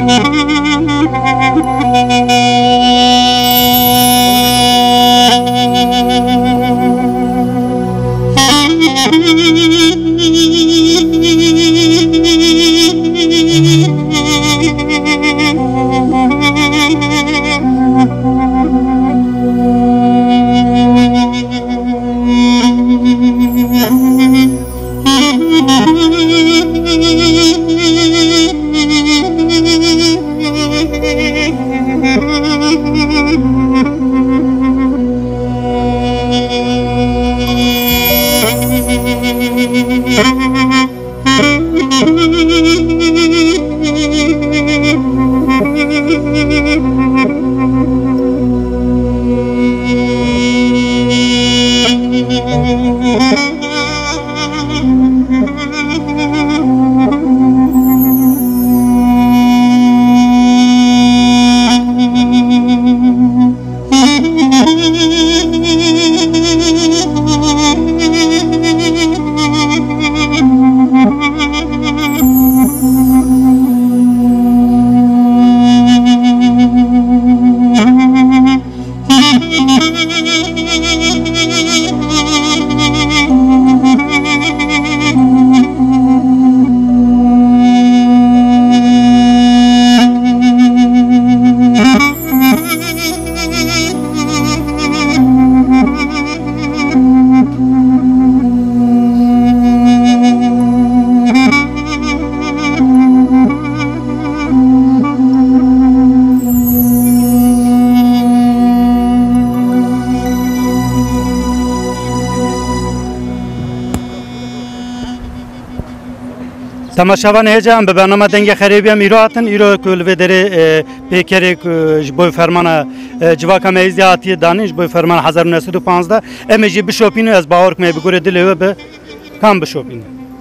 تماشاوان هجام به برنامه دنگ خریبی هم ایرو هاتن ایرو کل و دره پیکری جبوی فرمان جواکا میزی هاتی دانش جبوی فرمان 1915 امیجی بشوپینو از باور کمی بگوره دلیه و به کام بشوپینو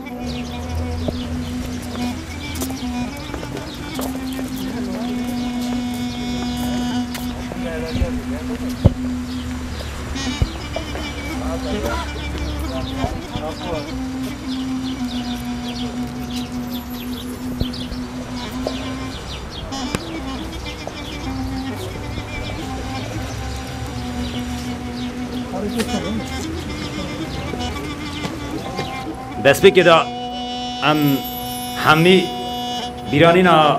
دست به که دا همی بیرانینا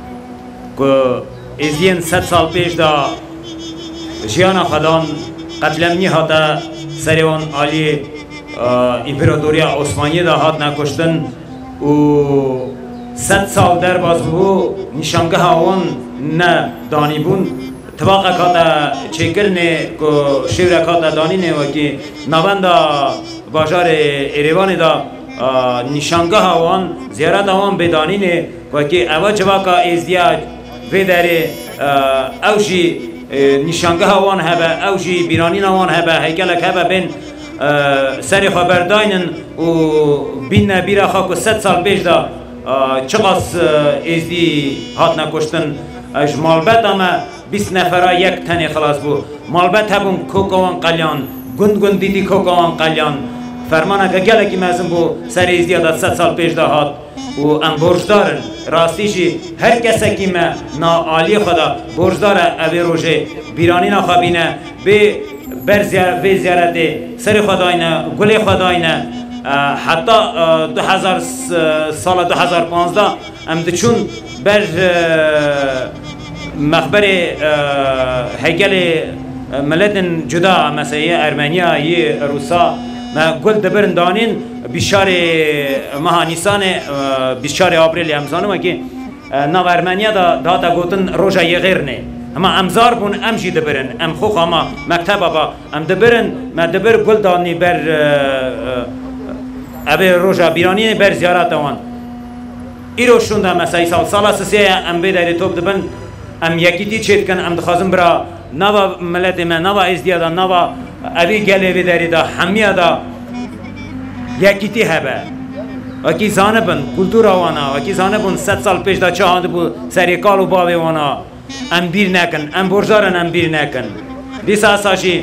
که ازین 100 سال پیش دا جیانا خدان قتلمنی هاتا سریوان آلی امپراتوریا عثمانی دا هات نکشتن و 100 سال در باز بو نشانگه هاون نه دانی بون طباقه کاتا چکر نه که شیور کاتا دانی نه و که نواندا باجار ایروان دا نشانگاه هاوان زیارت هاوان بدانی نه و که اول جواکا ازدیاج و داره اوشی نشانگاه هاوان هبه اوشی بیرانین هاوان هبه هیکلک هبه بین سری خبرداینن و بین نبیره خواه که 100 سال پیش دا چقاس ازدی هات نکشتن اش مالبت اما 20 نفره یک تنی خلاص بو مالبت هبون کوکوان قلیان گند دیدی کوکوان قلیان فرمانه که گله که مزم بو سر ازدیادت 100 سال پیش دا هات و ام برجدارن راستیشی هر کسی که ما ناعالی خدا برجداره اوی روژه بیرانی نخوابینه به زیارت سر خداینا گل خداینا حتی 2000 سال 2015 ام دچون بر مخبر هیکل ملت جدا مثلا ارمنیا یه روسا ما گل دبرن دانین بیشار ماه نیسان بیشار آبریل امزانم که نو ارمنیا داتا گوتن روزا یه غیر نه اما امزار بون امجی دبرن ام خوخ اما مکتب با ام دبرن ما دبر گل دانی بر ابی روزا بیرانی بر زیارت آن ایرو شونده مثلا سال سه ام بیداری توپ دبن ام یکیتی چیت کن ام دخوازم برا نوا ملت ما نوا ازدیادا نوا ابی گله بیداری دا همیه دا یکیتی هبه وکی زانبن کلتور وانا وکی زانبن 100 سال پیش دا چه بو سریکال و باوی وانا ام بیر نکن ام برزارن ام بیر نکن دیس اساشی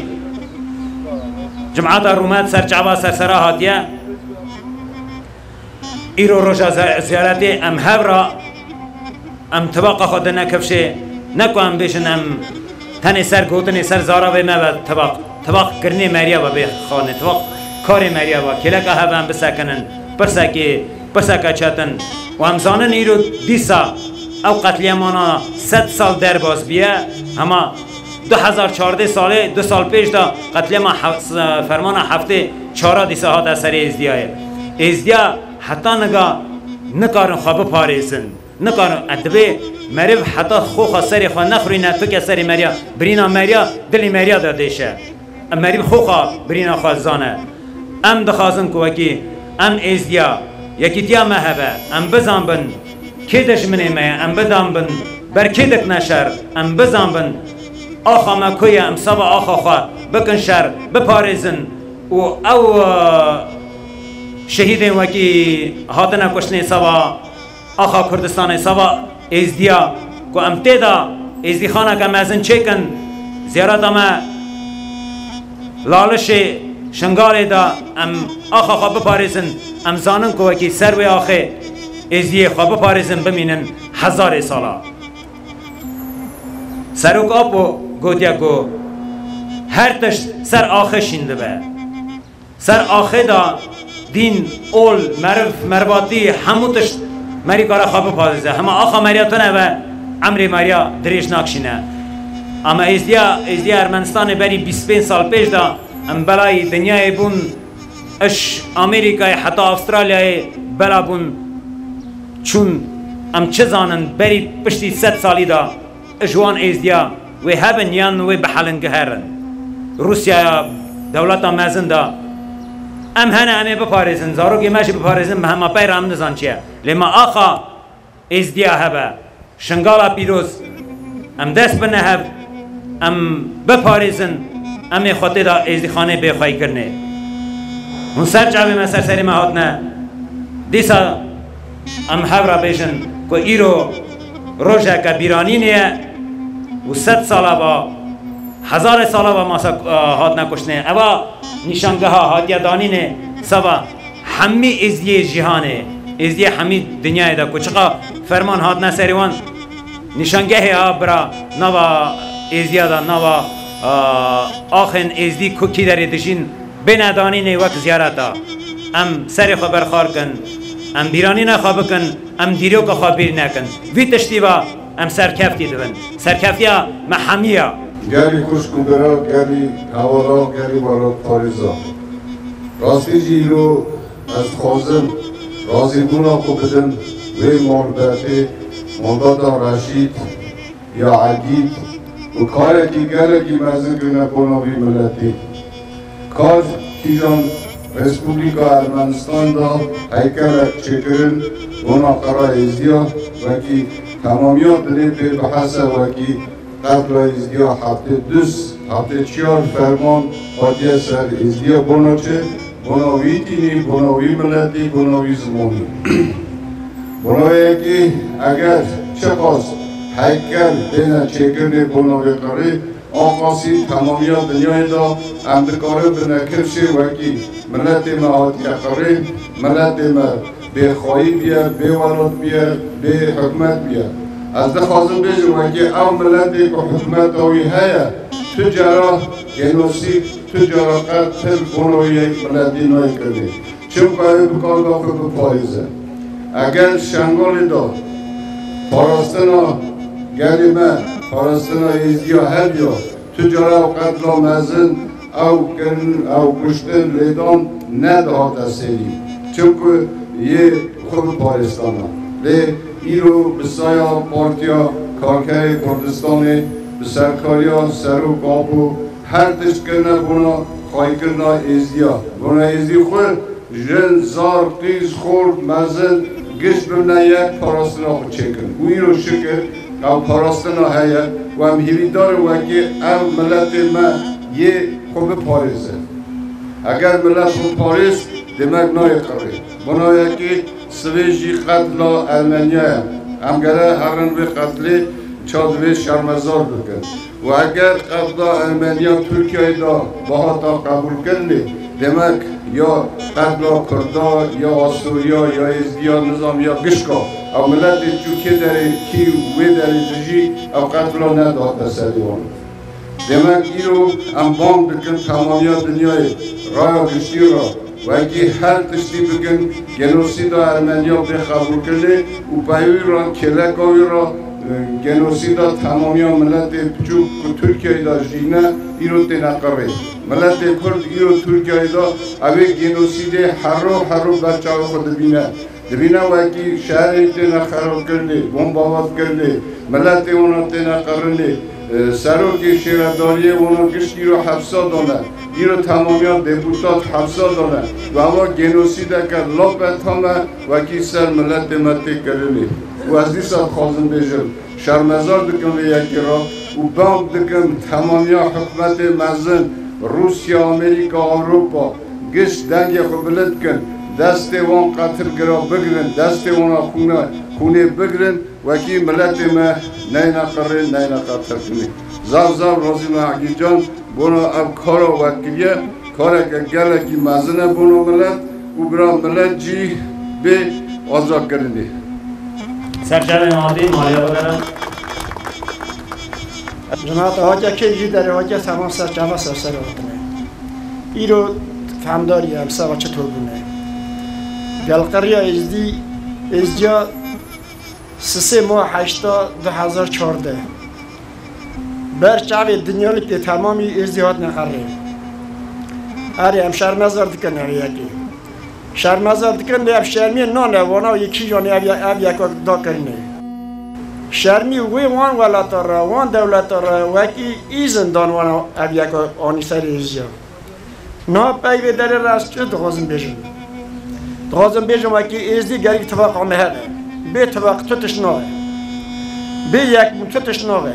جماعت رومات سرچاوا سرسرا هاتیه ایرو روزا زیارت ام هبرا ام طبق خود نکفشه نکو ام بشن ام تن سر گوتن سر زارا به ما طبق کرنی مریا و به خانه طبق کار مریا و کلک ها هم بسکنن پرسکه چتن و هم زانن ایرو دیسا او قتلیمانا 100 سال در باز بیه اما 2014 ساله 2 سال پیش دا قتلیما فرمان هفته 4 دیسا ها در سر ازدیا حتی نکارن خواب پاریزن نکارن ادبه مرو حتی خوخ سری خوا نخوری نه تو که سری مریا برینا مریا دلی مریا دادشه مریم خوخا برینا خوا زانه ام دخوازن که وکی ام ازدیا یکی دیا مهبه ام بزن بن که دشمنه مه ام بدان بن بر که دک نشر ام بزن بن آخا مکوی ام سبا آخا خوا بکن شر بپاریزن و او شهید وکی هاتنا کشنه سبا آخا کردستان سبا ازدیا که ام تیدا ازدی خانه که مزن چکن زیارت اما لالش شنگال دا ام آخا خواب بپاریزن ام زانن که وکی سر و آخه ازدی خواب بپاریزن بمینن 1000 سالا سروک آپو گوتیا که هر تشت سر آخه شینده به سر آخه دا دین اول مرباطی همو تشت مری کارا خواب بپاریزه همه آخا مریاتونه و عمری مریا دریش ناکشینه اما ازدیا ارمنستان بری 25 سال پیش دا ام بلای دنیای بون اش امریکای حتی استرالیای بلا بون چون ام چه زانن بری پشتی 100 سالی دا اجوان ازدیا و هبن یان و بحلن گهرن روسیا دولتا مزن دا ام هنه امه بپاریزن زارو که ماشی بپاریزن به همه پای رام نزان چیه لما آخا ازدیا هبه شنگالا پیروز ام دست بنه هب ام بپاریزن امی خاطر دا ازدی خانه بخواهی کرنه اون سر جاوی من سری مهات نه دیسا ام هورا بیشن که ایرو روژه که بیرانی نیه و 100 ساله با 1000 ساله با ماسا هات نکشنه اوا نشانگه ها هاتیا دانینه سوا همی ازدی جهانه ازدی همی دنیای دا کچقا فرمان هات نسریوان نشانگه ها برا نوا ازدی دا نوا آخن ازدی کوکی داری دشین بندانی نه وقت زیارتا ام سر خبر خار کن ام بیرانی نخواب کن ام دیرو که خوابیر نکن وی تشتیبا ام سرکفتی دون سرکفتیا محمیه گری خوش کندرا گری هوارا گری بارا پاریزا راستی جیلو از خوازم رازی بونا کو بدن وی موردتی موندادا رشید یا عدید و کار دیگر کی مزن کنه بناوی ملتی کار کیجان رسپوبلیکا ارمنستان دا هیکل چکرن اونا قرار ازدیا و کی تمامیات دلی به بحث و کی قبل ازدیا هفته 4 فرمان حادیه سر ازدیا بناچه بناوی تینی بناوی ملتی بناوی زمانی بناوی که اگر چه خواست هیکل بین چکرن بناوی قرار آقاسی تمامیات دنیای دا امدکاره بنکرشه وکی ملت ما حادیه قرار ملت ما به خواهی بیا به ولاد بیا به حکمت بیا از ده خواستم بیشم وکی او ملتی که حکمت اوی هیا تجارا گنوسی تجارا قتل بناوی ملتی نوی کرده چون که بکار داخل بپایزه اگر شنگال دا پاراستنا گلیمه پاراستنا ازدیا هبیا تجارا و قتل و مزن او کرن او کشتن لیدان ندهات از سری چون که یه خود پاریستانه لی ایرو بسایا پارتیا کارکر کردستانی بسرکاریا سرو کابو هر تشت کرنه بنا خواهی کرنه ازدیا بنا ازدی خود جن زار قیز خورد مزن گشت بمنه یک پاراستنا خود چکن و ایرو شکر او پاراستنا هیا و هم هیوی داره وکی او ملت ما یه خوب پاریزه اگر ملت خوب پاریز demek naya kare. Buna ki savaşı katla Ermeniye hem gele herın bir katli çad ve şermezar bükün. Ve eğer katla Ermeniye Türkiye'de bahata kabul kıldı demek یا قتل کردا یا آسوریا یا ازدیا نظام یا گشکا او ملت چوکه داره کی وی داره دجی او قتل نداد سریوان demek ایرو ام بام بکن تمامی دنیای رای گشتی را و اگه هر تشتی بکن گنوسید ارمنیا به قبول کرده و پایوی را کلکاوی را گنوسید تمامی ملت چوب ترکیه دا جینه ایرو تنقره ملت کرد ایرو ترکیه دا اوی گنوسید هر رو بچه خود دبینه و اگه شهر تنه خراب کرده بمباوات کرده ملت اونا تنقرنده سروکی شیرداری اونا گشتی رو حبسا دانه این رو تمامیان دپوتات حبسا دانه و اما گنوسیده که لابت همه وکی سر ملت متی کرده و از دیسات خوازم بیشم شرمزار دکم به یکی را و بام دکم تمامیان حکمت مزن روسیا، امریکا، اروپا گشت دنگی خو بلد کن دست وان قتل گرا بگرن دست وانا خونه بگرن وکی ملت ما نینا قرن نینا قتل کنی زاو رازی ما حقی جان بونا اب کارا وکیه کارا که گله کی مزنه بونا ملت و برا ملت جی به آزاد کرنی سرجر مادی مالیا بگرم جماعت حاجه که جی داره حاجه تمام سر جمع سر وطنه ایرو فهمداری هم سوا چطور بونه گلقریا ازدیا 3 ماه 8 2014 برچاوی دنیایی که تمامی ازدیات نخره آره هم شرمزار دکن یکی شرمزار دکن به شرمی نانه وانا یکی جانی اب یک دا کرنه شرمی وی وان ولاتر وان دولتر وکی ایزندان وانا اب یک آنی سر ازدیا نه پیوی داره راست چه دخوازم بیشم وکی ازدی گری اتفاق همه هده به اتفاق توتش نوه به یک توتش نوه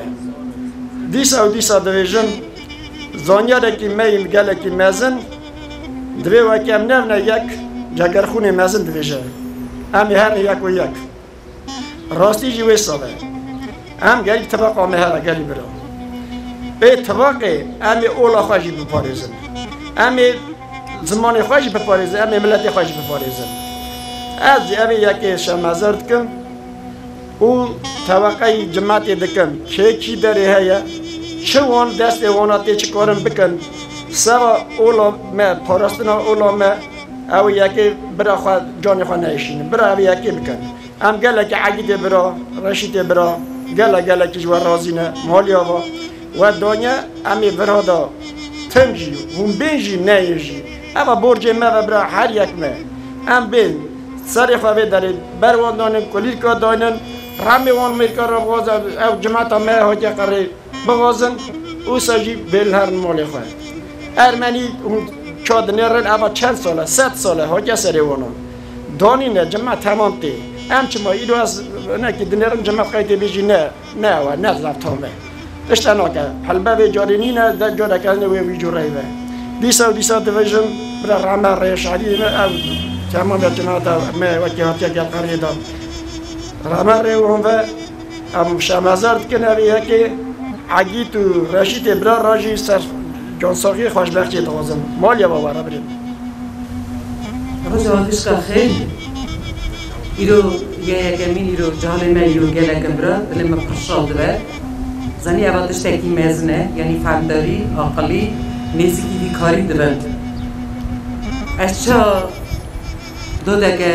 دیسا دویژن زانیاره که میم گله که مزن دوی وکی هم نفنه یک جگرخونه مزن دویژه امی هر یک و یک راستی جوی ساله هم گری اتفاق همه هده گلی برا به اتفاق امی اولا خواهی بپاریزن امی زمان خواهی بپاریزن امی ملت خواهی بپاریزن از امی یکی شمازر دکم و توقعی جماعتی دکم چی داره هیا چه وان دست واناتی چه کارم بکن سوا اولا ما پاراستنا اولا ما او یکی برا خواه جان خواه نایشین برا او یکی بکن ام گله که عقیده برا رشید برا گله که جوار رازینه مالی آوا و دانیا امی برا دا تنجی هم بینجی نایجی اما برج ما و برا هر یک ما ام بین سر خواه دارید بروان دانم کلیر که دانن رمی وان میرکا را بغازن او جماعت ما حاجه قره بغازن او ساجی بیل هر مالی خواه ارمنی اون چاد نرن اما چند ساله 100 ساله حاجه سری وانم دانی نه جماعت تمام تی ام چما ایدو از نه که دنرم جماعت قایده بیجی نه و نه زفتامه اشتنا که حلبه به جارینی نه در جاره کنه وی جوره و دیسا دویژن برا رامه ریش علی او تمام جماعت ما وکی هاتیه گل قریه دام رامه ریوان و ام شمازرد کنه بیه که عگی تو رشید برا راجی سر جانساقی خوشبختی دوازم مالیا باورا بریم روز آتش که خیلی ایرو یکمین ایرو جهان من ایرو گله کبرا دلم پرشال دوه زنی آتش تکی مزنه یعنی فهمداری عقلی نزدیکی بیکاری دوه اشچا دو دکه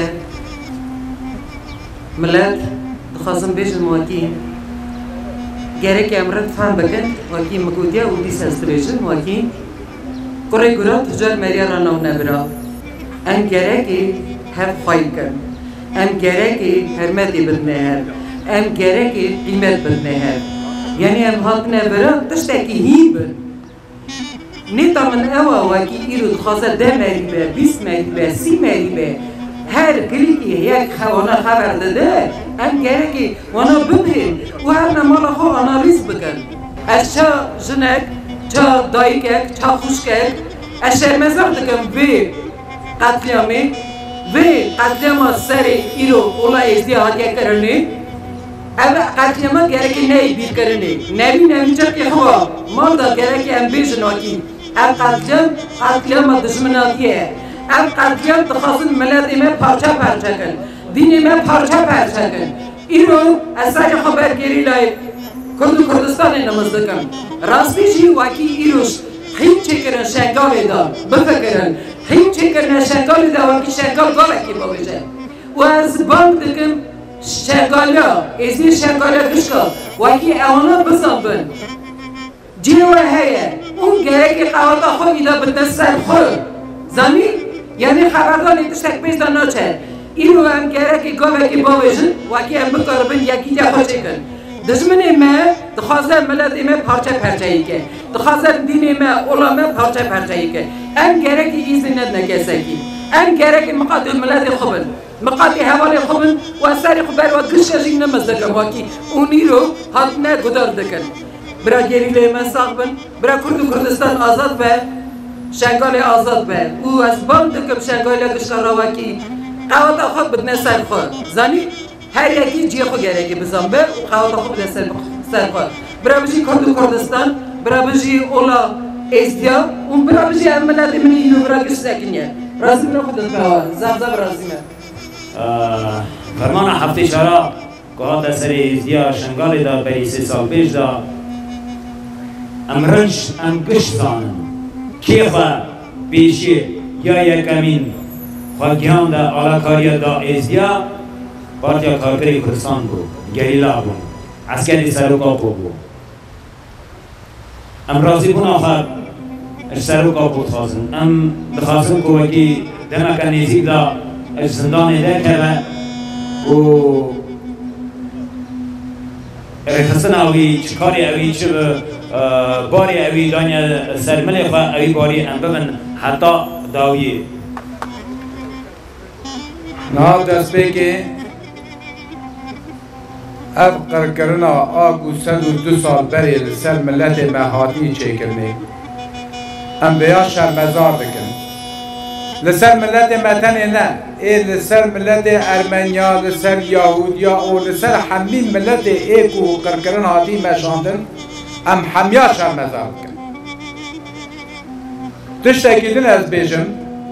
ملت دخواستم بیشتر موکی گره که امرد فهم بکن موکی مکودیا و دیس هست بیشتر موکی کره گرا تجار مریا را نو نبرا ام گره که هر خواهی کن ام گره که حرمتی بدنه هر ام گره که قیمت بدنه هر یعنی ام حق نبرا تشتاکی هی بن نیتا من اوا وکی ایرو دخواسته 10 مری به 20 مری به 30 مری به هر کلیکی یک خوانا خبر داده ام گره که وانا ببین و هر نمالا خو آنالیز بکن از چا جنک چا دایکک چا خوشکک از شرمزار دکم وی قتلیامی وی قتلیاما سر ایرو اولا ازدی هاتیه کرنی او قتلیاما گره که نی بیر کرنی نبی چا که خوا مال دا گره که ام بیجناکی ام قتلیاما دشمناتیه ام قتلیان دخواستن ملت ما پارچه پارچه کن دین ما پارچه پارچه کن اینو از سر خبرگیری لای کردستان نمازدکم راستیشی واکی ایروش هیچ چکرن شنگالی دا بفکرن هیچ چکرن شنگالی دا واکی شنگال گالکی باویجه و از بانک دکم شنگالیا ازی شنگالیا کشکا واکی اوانا بزنبن جیوه هیه اون گره که قواتا خوی دا بدن سر خور زمین یعنی خبردانی تشتک بیش دا ناچه اینو هم گره که گالکی باویجن واکی هم بکاربن یکی دا خوچه کن دشمن ما دخوازم ملت ما پارچه پرچه‌ای که دخوازم دین ما علما پارچه پرچه‌ای که ام گره که ایزی ند نکسکی ام گره که مقاطع ملت خوبن مقاطع حوالی خوبن و سری خبر و گشتشی نمازدکن واکی اونی رو حد نه گدار دکن برا گریله ما ساقبن برا کردستان آزاد به شنگال آزاد به او از بام دکم شنگال گشتار را واکی قوات خود بدن سر خود زنی هر یکی جی خو گره که بزن به قوات خود بدن سر خود برا بجی کردستان برا بجی اولا ازدیا اون برا بجی ملت منی اینو برا گشتکنیه رازی برا خودت بها زبزب رازی من فرمان هفته شارا که هات سر ازدیا شنگال دا بری 3 سال پیش دا امرنج ام گشت زانن کیفا پیشی یا یکمین خواهیان دا آلاکاریا دا ازدیا پارتیا کارکری کردستان بود گریلا بود عسکری سروکاپو بود ام رازی بون آخر سروکاپو خواستن ام دخواستن که وکی دمکا نیزی دا زندان ده کرده و رخصن اوی چکاری اوی چه باری اوی دانیا سرملی خواه اوی باری ام ببن حتی داوی نهار دست بگه اف قرکرنا آگو 102 سال بری لسر ملت مهاتی چه کرنه ام بیا شرمزار بکن لسر ملت متن نه ای لسر ملت ارمنیا لسر یهودیا او لسر همین ملت ایکو قرکرنا هاتی مشاندن ام همیا شرمزار بکن تشتکیدن از بیجم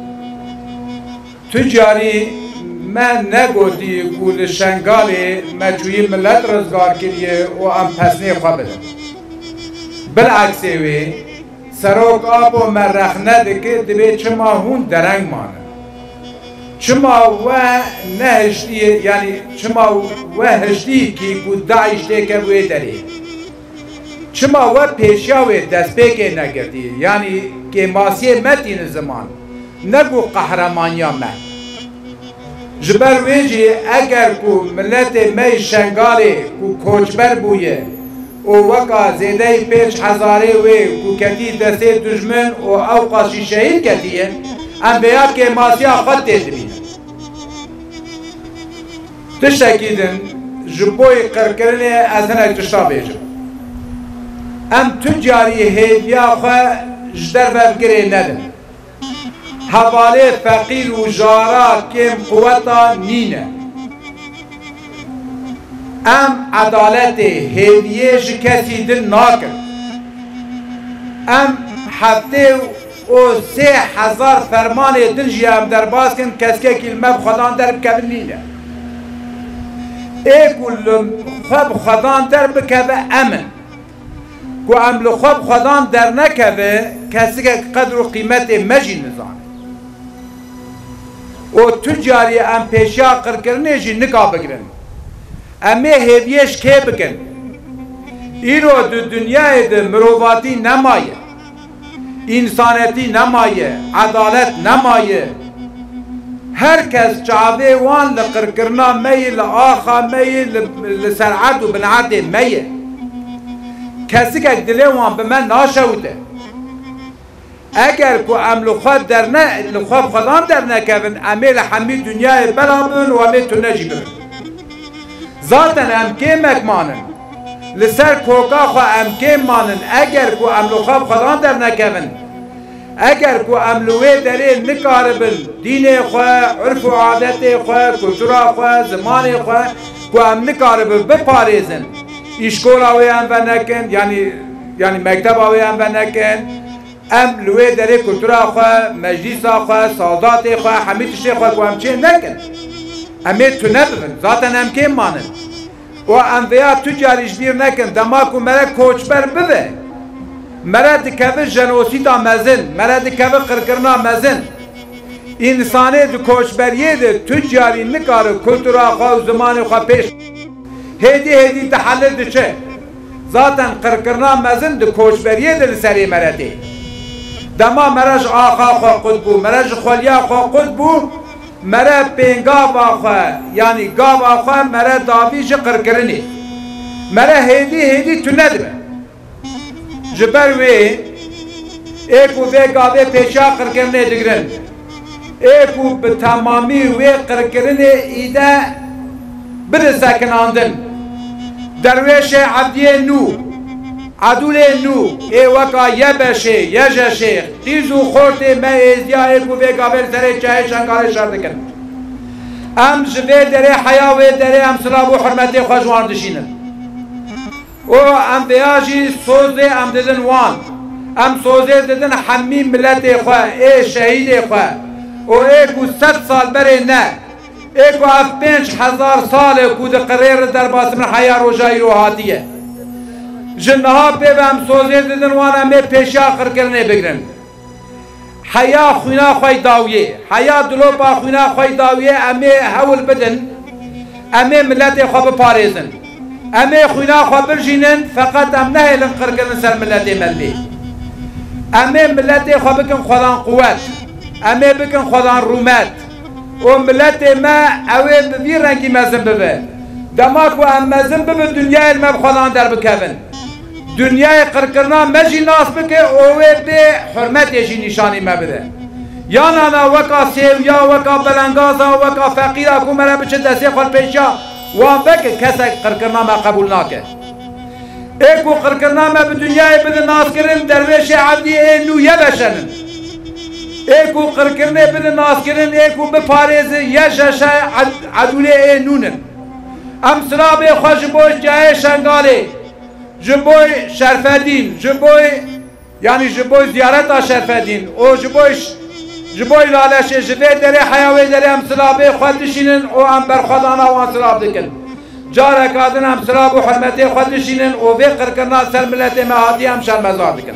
تجاری من نگوتی گول شنگالی مجوی ملت رزگار کریه و ام پسنه خواه بدن بالعکسه وی سروک آب و مرخ ندکه دبی چما هون درنگ مانه چما و نهشتی یعنی چما و هشتی که گود داعش دیگه وی داری چما و پیشاوی دست بگه نگردی یعنی که ماسیه متین زمان نگو قهرمانیا من جبر ویجی اگر کو ملت می شنگالی کو کوچبر بویه او وکا زیده 5000 وی کو کتی دسته دشمن او قاسی شهید کتیه ام بیاب که ماسیا خود دیدبین تشتکیدن جبوی قرکرنه از هنک تشتا بیجم ام تجاری هیدیا خواه جدر بفگره ندن حواله فقیر و جارا کم قوتا نینه ام عدالت هدیه کسی دل ناکن ام هفته و 3000 فرمان دل جیم در باز کن کسی کلمه خدان در بکبن نینه ای کل خب خدان در بکبه امن کو ام لخب خدان در نکبه کسی که قدر و قیمت مجی نزانه و تجاری ام پیشا قرکرنه جی نکا بگرن امی هیویش که بکن ایرو دو دنیای ده مروواتی نمایه انسانیتی نمایه عدالت نمایه هر کس چاوه وان لقرکرنا میه لآخا میه لسرعت و بنعت میه کسی که دلی وان به من ناشوده اگر کو ام لخواب در نه لخواب خدان در نکردن امیل همی دنیای برامون و امیل تو نجی برن ذاتن ام که مکمانن لسر کوکا خواه ام که مانن اگر کو ام لخواب خدان در نکردن اگر کو ام لوه داره نکاربن دین خواه عرف و عادت خواه کلتورا خواه زمان خواه کو ام نکاربن بپاریزن اشکول آوی هم و نکن یعنی مکتب آوی هم و نکن ام لوی داره کلتورا خواه مجلسا خواه سالدات خواه همه تشتی خواه که هم چه نکن امی تو نبون ذاتا هم که مانن و ام ویا تو جاریش بیر نکن دماغو مرا کوچبر بده مرا دکوه جنوسیدا مزن مرا دکوه قرقرنا مزن انسانه دو کوچبریه ده تو جاری نکاره کلتورا خواه و زمان خواه پیش هیدی تحلل ده چه ذاتا قرقرنا مزن دو کوچبریه ده لسری مرا ده دما مرج آخا خواه قد بو مرج خولیا خواه قد بو مرا پینگاو آخواه یعنی گاو آخواه مرا داویش قرقرنی مرا هیدی تو ندبه جبر وی ایکو وی گاوه پیشا قرقرنه دگرن ایکو به تمامی وی قرقرنه ایده برسکناندن درویش عبدیه نو عدول نو ای وکا یه بشه یه جشه تیزو خورده من ازیا ایکو وی گاوه سره چه شنگاره شرده کن ام جوه داره حیاوه داره ام سلاب و حرمتی خوشوان دشینن و ام بیاجی سوزه ام دیدن وان ام سوزه دیدن حمی ملت خواه ای شهید خواه و ایکو 100 سال بره نه ایکو اف 5000 سال کود قریر در باسم حیا روژایی روحاتیه جنها پیوام سوزه دیدن وان امی پیشی آخر کرنه بگرن حیا خوینا خوی داویه حیا دلوپا خوینا خوی داویه امی حول بدن امی ملت خواه بپاریزن امی خوینا خواه برجینن فقط ام نهیلن قرقرن سر ملت ملی امی ملت خواه بکن خودان قوت امی بکن خودان رومت و ملت ما اوه ببی رنگی مزن ببه دماغ و ام مزن ببه دنیای علم خودان در بکوین دنیای قرقرنا مجی ناس بکه اوه به حرمت یجی نشانی مبده یا نانا وکا سیو یا وکا بلنگازا وکا فقیرا کو مرا بچه دستی خود پیشا وان بکه کسی قرقرنا ما قبول ناکه ایکو قرقرنا ما به دنیای بده ناس کرن درویش عبدی اینو یه بشنن ایکو قرقرنه بده ناس کرن ایکو بپاریز یه جشه عدول اینونن ام سراب خوش بوش جای شنگالی جبوی شرفدین جبوی یعنی جبوی زیارت شرفدین او جبوی لالشه جبوی داره حیاوی داره هم سلابه خود دشینن او هم برخودانا و هم سلاب دکن جاره کادن هم سلاب و حرمتی خود دشینن او وی قرقرنا سر ملت مهادی هم شر مزار دکن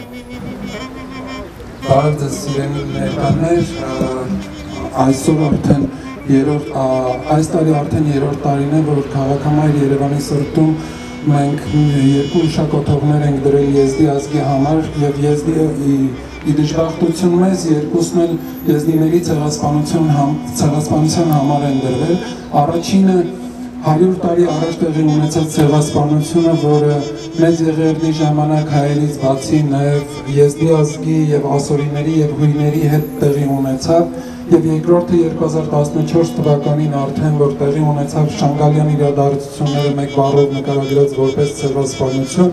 بعد سیرین نکنش այսօր արդեն այս տարի արդեն երրորդ տարին է որ քաղաքամայր Երևանի սրտում մենք երկու իշակոթողներ ենք դրել եզդի ազգի համար եւ եզդի դժբախտություն մեզ երկուսն էլ եզդիների ցեղասպանության համար են դրվել առաջինը 100 տարի առաջ տեղի ունեցած ցեղասպանությունը որը մեծ եղերնի ժամանակ հայերից բացի նաեւ եզդի ազգի եւ ասորիների եւ հույների հետ տեղի ունեցավ եւ երկրորդը 2014 թվականին արդեն որ տեղի ունեցավ Շանգալյան իրադարձությունները մեկ բառով նկարագրած որպես ցեղասպանություն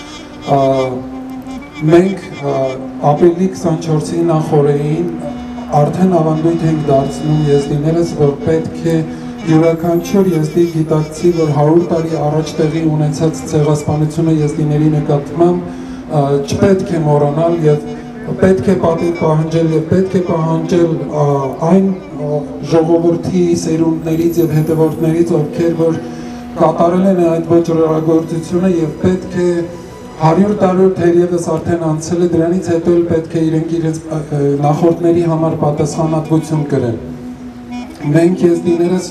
մենք ապրիլի 24-ի նախօրեին արդեն ավանդույթ ենք դարձնում եզդիներս որ պետք է յուրաքանչյուր եզդի գիտակցի որ 100 տարի առաջ տեղի ունեցած ցեղասպանությունը եզդիների նկատմամբ չպետք է մոռանալ եւ պետք է պատիվ պահանջել եւ պետք է պահանջել այն ժողովրդի սերունդներից եւ հետևորդներից ովքեր որ կատարել են այդ ոճրագործությունը եւ պետք է 100 տարի թերևս արդեն անցել է դրանից հետո էլ պետք է իրենց նախորդների համար պատասխանատվություն կրեն մենք եզդիներս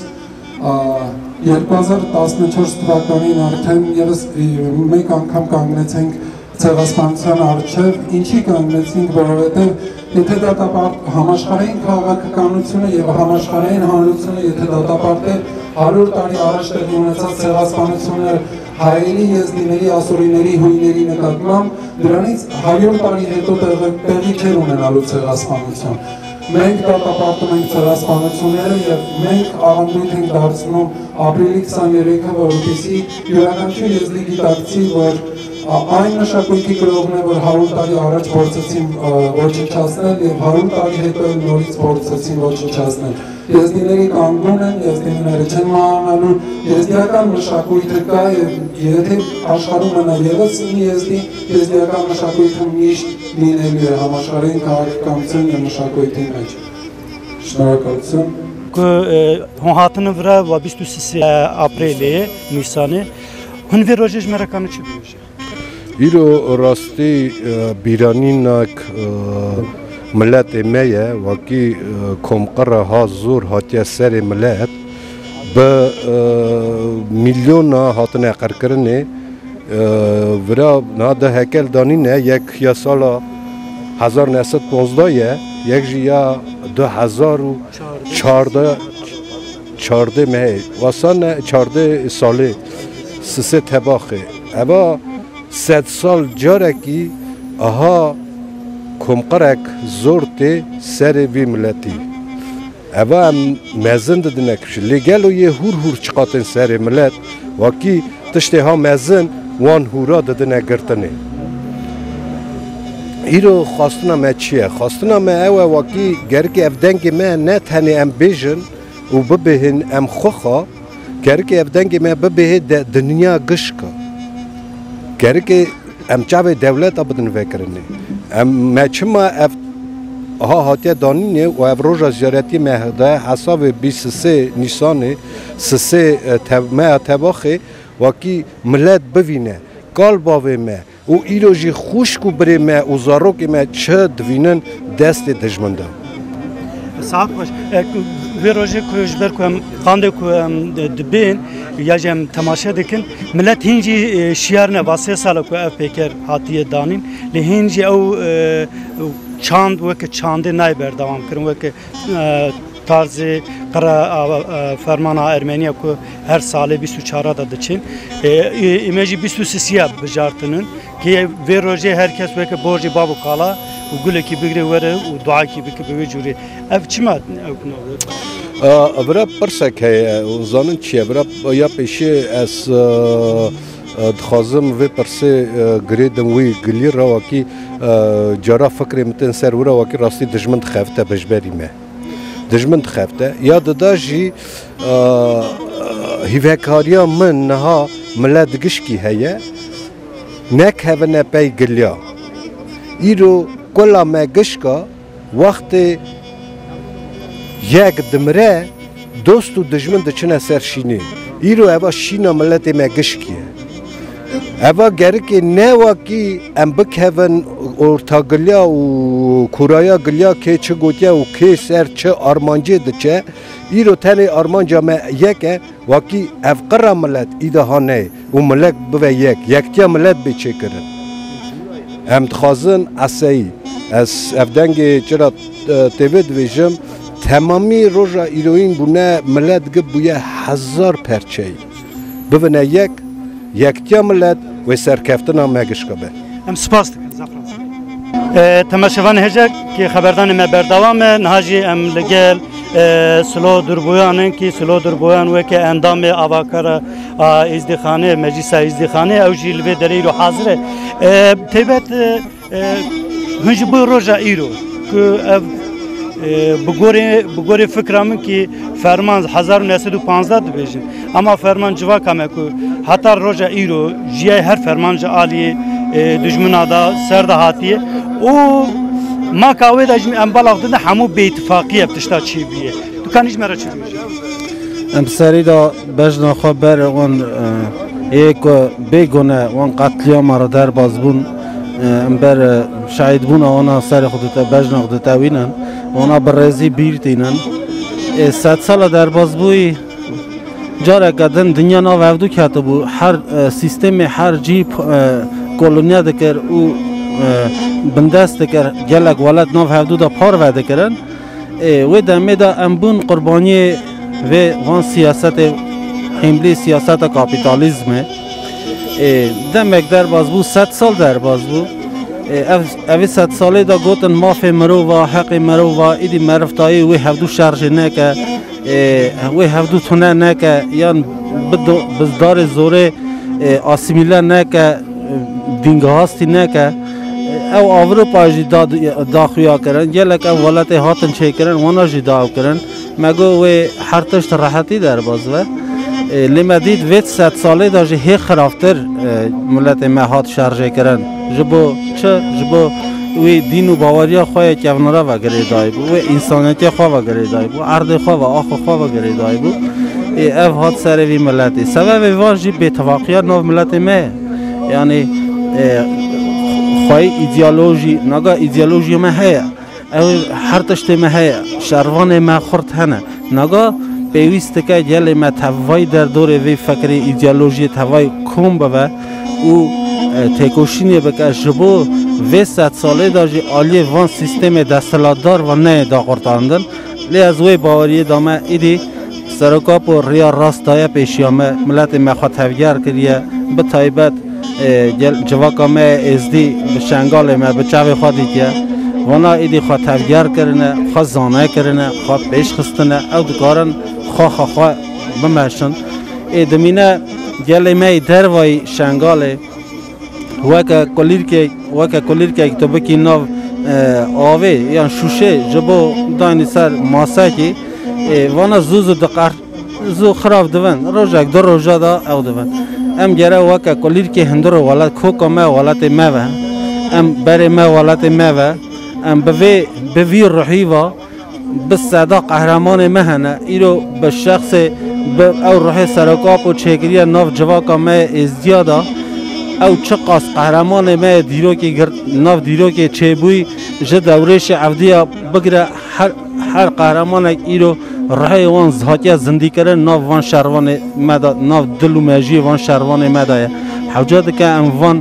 2014 թվականին արդեն եւս մեկ անգամ կանգնեցենք ցեղասպանության առջև ինչի կանգնեցինք որովհետև եթե դատապարտ համաշխարհային քաղաքականությունը եւ համաշխարհային հանրությունը եթե դատապարտել 100 տարի առաջ տեղի ունեցած ցեղասպանությունները հայերի եզդիների ասորիների հույների նկատմամբ դրանից 100 տարի հետո տեղի չէր ունենալու ցեղասպանություն մենք դատապարտում ենք ցեղասպանությունները եւ մենք ավանդույթ ենք դարձնում ապրիլի 23-ը որովհետեւ յուրաքանչյուր եզդի գիտակցի որ այն մշակույթի գրողն է, որ 100 տարի առաջ փորձեցին ոչնչացնել եւ 100 տարի հետո նորից փորձեցին ոչնչացնել։ Եզդիների կանգուն են, եզդիները չեն մահանալու, եզդիական մշակույթը կա եւ եթե աշխարհում մնա եւս մի եզդի, եզդիական մշակույթը միշտ լինելու է համաշխարհային քաղաքականության եւ մշակույթի մեջ։ Շնորհակալություն։ Հոհատını vra ve 23 aprili Nisan'ı hınvi rojej merakanı çıkıyor. İro rasti biraninnak millet emeye vaki komqara hazur hatiye seri millet be milyona hatine qarqirine vra nada hekel danine yek yasala 1915 ye yek jiya 2014 me vasan 14 sali sise tebaxi eva 100 sal careki aha komqarek zorti seri vi milleti eva mezin dedinek legel o ye hur çıqatın seri millet vaki tişte ha mezin wan hura dedine girtini İro xastına me çiye xastına me ev vaki gerki evdengi me ne tani em bejin u bibihin em xoxa gerki evdengi me bibihi de dünya gışka gerki em çave devlet abdin vekirini em me çima ev aha hatiye danini u ev roja ziyareti mehda hesabı 23 Nisan'ı sise me tebaxi vaki millet bivine kalba ve me و ایروژی خوشک و بری ما و زاروکی ما چه دوینن دست دژمنده. صاحب باش. وی روزی کوچ بر کوم خانده کوم دبین یا جم تماشا دکن ملت هنجی شیار نه واسه سال کو اف پیکر هاتیه دانیم لهنجی او چاند و که چانده نای بردوام کرن و که tarzı qara fermana Ermeniya ku her sale 24 da dçin imeci 23 bijartının ki ve roje herkes ve ki borji babu kala u gule ki bigre vere u dua ki bi juri ev çima avra persek hay uzanın çi avra ya peşi as دخازم و پرسه گریدم وی گلی را وکی جرا فکر متن سر ورا وکی راستی دشمن خفته بجبری مه دشمن خفته یا دداجی هیوکاریا من نها ملت گشکی هیه نک هونه پی گلیا ایرو کلا ما گشکا وقت یک دمره دوست و دشمن دچنه سرشینی ایرو اوا شینا ملت ما گشکیه اوا گرکی نه واکی ام بکهون orta gilya u kuraya gilya ke çi gotya u ke ser çi armancı diçe iro tane armanca me yeke vaki ev qara millet idahane u millet bive yektiya millet be çekirin em dixazin asayî ez evdengê çira TV dibêjim temamî roja îroyîn bûne millet gib bûye 1000 perçeyî bivine yektiya millet ve serkeftina me gişka be em spas dikin zafran تماشاوان هجک که خبردان ما بردوام نهاجی ام لگل سلو دربویانن کی سلو دربویان و که اندام آواکارا ازدخانه مجلس ازدخانه او جیل به دری رو حاضره تبت هنج بو روزا ایرو که بگوری فکرامن که فرمان 1915 دبیجن اما فرمان جوا کامه که حتی روزا ایرو جیای هر فرمان جالی دشمن آدا سرد هاتیه او ما کاوی داشتیم امبالاق داده همو به اتفاقی ابتشتا چی بیه تو کانیش مرا چی بیه امسری دا بجنا خبر اون یک بیگونه اون قتلیام را در بازبون امبر شاهد بون آنا سر خودتا بجنا خودتا وینن اونا برزی بیرتینن 100 سال در بازبوی جاره کدن دنیا نا وفدو کهتا بو هر سیستم هر جیب کلونیا دکر او بندست دکر گلک ولد ناف هفدو دا پار وعده کرن و دمه دا امبون قربانی و وان سیاست حملی سیاست کاپیتالیزمه دمک در باز بو 100 سال در باز بو اوی 100 ساله دا گوتن ماف مرو و حق مرو و ایدی مرفتایی و هفدو شرج نکه و هفدو تونه نکه یان بزدار زوره آسیمیله نکه دینگه هاستی نه که او اروپا جی داخویا کردن گلک او ولایت هاتن چه کردن وانا جی داو کردن مگو و هر تشت راحتی در بازوه لما دید ویت 100 ساله دا جی هی خرافتر ملت ما هات شارژه کردن جبو چه جبو وی دین و باوریا خواه که اونرا وگره دای بو و انسانیتی خواه وگره دای بو عرض خواه و آخو خواه وگره دای بو اف هات سر وی ملتی سبب واجی به اتفاقیات نو ملت ما یعنی خواه ایدئولوژی نگاه ایدئولوژی ما هیا او هر تشت ما هیا شروان ما خورد هنه نگاه پیوسته که جل ما توای در دور وی فکر ایدئولوژی توای کم بوه او تکوشینی بکه جبو و 100 ساله داشتی عالی وان سیستم دستلاتدار و نه دا قرطاندن لی از وی باوری دامه ایدی سرکاپ و ریا راستای پیشیامه ملت مخاطبگر کریه به تایبت جواکا ما ازدی به شنگال ما به چاوی خودی که وانا ایدی خاطبگر کرنه خواه زانه کرنه خواه پیش خستنه او دکارن خواه بمشن ایدمینه گل ما در وای شنگاله وکه کلیر که تو بکی نو آوه یا شوشه جبو داینی سر ماسه کی وانا زوزو دقار زو خراب دوان روزک دو روزا دا او دوان ام گره وکه کلیر که هندرو ولات کوکا ما ولات ما و ام بره ما ولات ما و ام بوی روحی و بسادا قهرمان مهنه ایرو به شخص او روح سرکاپ و چکریه نو جواکا ما ازدیادا او چه قاس قهرمان ما دیرو که ناف دیرو که چه بوی جد دورش عبدیا بگره هر قهرمان ایرو رای وان زهاتی زندگی کرده ناف وان شروان مدا ناف دلو ماجی وان شروان مدایه حوجات که ام وان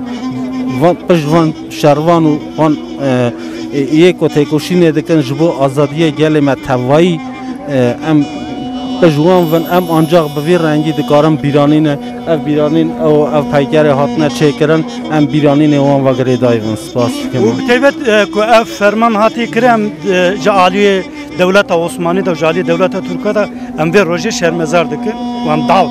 پش وان شروان و وان یک و تکوشینه دکن جبو آزادیه گل ما توایی ام جوان ون ام آنجا به رنگی دکارم بیرانین اف بیرانین او پیکر هاتنه چه کردن ام بیرانین وان وگره دایون سپاس و بتیبت کو اف فرمان هاتی کرم جعالی دولت عثمانی دا جعالی دولت ترکیه دا ام به روزی شرمزار دکن و ام داو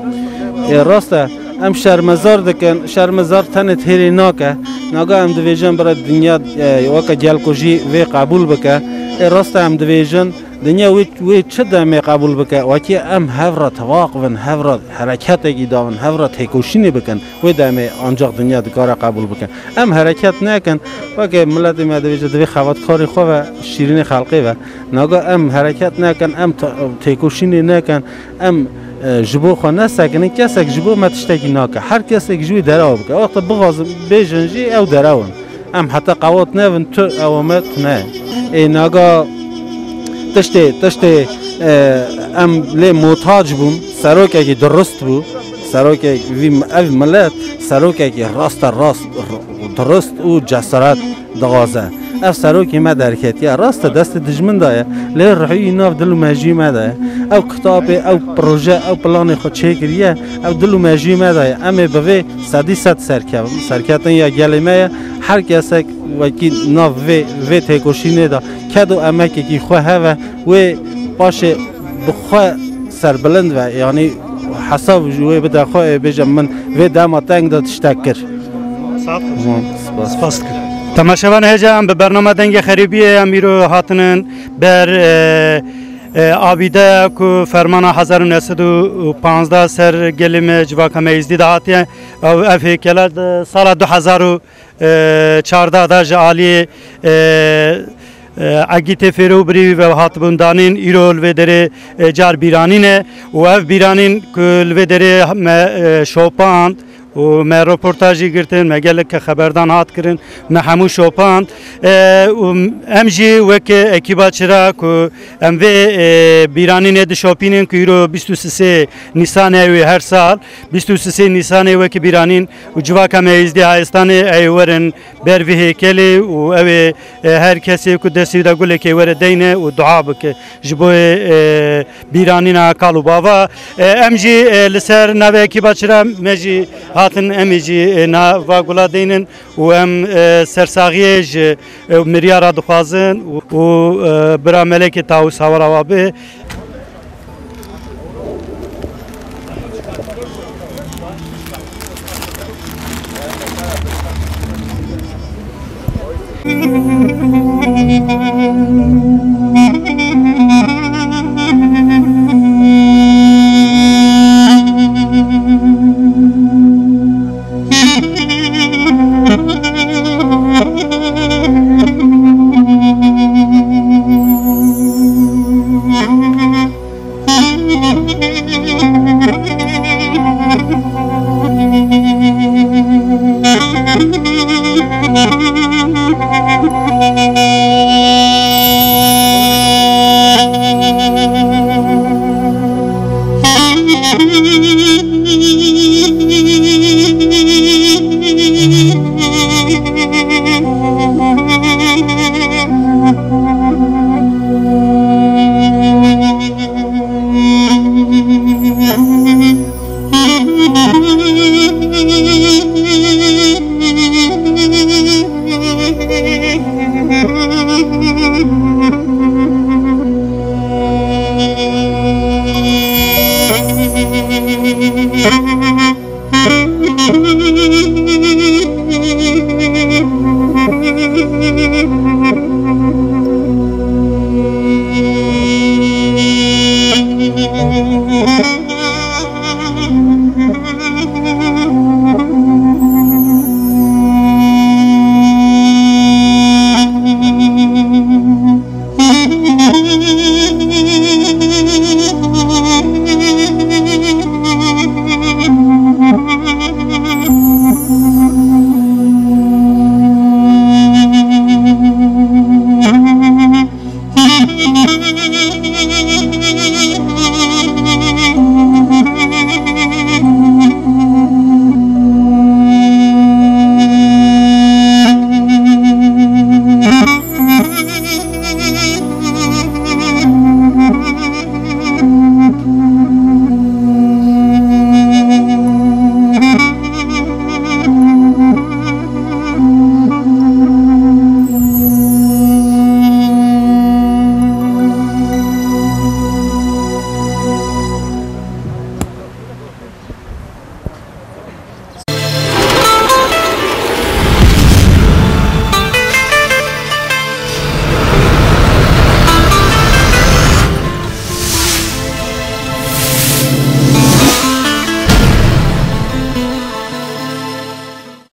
دکن راسته ام شرمزار دکن شرمزار تنه تهری ناکه ناگه ام دویژن برای دنیا وکا جلکوژی وی قبول بکه راسته ام دویژن دنیا وی چه دمی قبول بکه وکی ام هفرا تواقفن هفرا حرکتی داون هفرا تکوشینی بکن وی دمی آنجا دنیا دکاره قبول بکن ام حرکت نکن وکی ملت ما دوی خواد کاری خو و شیرین خلقی و ناگه ام حرکت نکن ام تکوشینی نکن ام جبو خو نسکنه کسی که جبو متشتکی ناکه هر کسی که جوی درآو بکه وقت بغاز بیجنجی او دراون ام حتی قوات نون تو اوامت نه ای ناگه تشته ام لی محتاج بوم سروکه که درست بو سروکه وی او ملت سروکه که راست درست او جسارت دغازه اف سروکه ما درکتیه راست دست دجمن دایه لی رحی ناف دلو مجی ما دایه او کتاب او پروژه او پلان خود چه کریه او دلو مجی ما دایه اما به صدی صد سرکتن یا گلمه هر کسی وکی ناف وی تکوشینه دا کدو امکی که خواه و باشه بخواه سربلند و یعنی حساب جوی بده خواه بجم من وی داما تنگ دا تشتکر سپاس کرد تماشاوان هجا هم به برنامه دنگ خریبی امیرو هاتنن بر آبیده که فرمان 1915 سر گلیم جواکا میزدی دهاتیه و افه کلاد سال 2014 دا جعالی اگیت فروبری و هاتبوندانین ایرول و دره جار بیرانینه و اف بیرانین کل و دره شوپاند و ما رپورتاجی گرتن مگل که خبردان هات کرن ما همو شوپاند ام جی وک اکیبا چرا کو ام و بیرانین د شوپینن که ایرو 23 نیسان ای هر سال 23 نیسان ای وک بیرانین و جواکا میزدی هایستان ای ورن بر وی کلی و او هر کسی کو دسی دا گله کی ور دینه و دعا بک جبو بیرانین کالو بابا ام جی لسر نو اکیبا چرا مجی هاتن امیجی نا واگولا دینن و ام سرساغیج مریارا دخوازن و برا ملک تاوس هاورا وابه Thank you.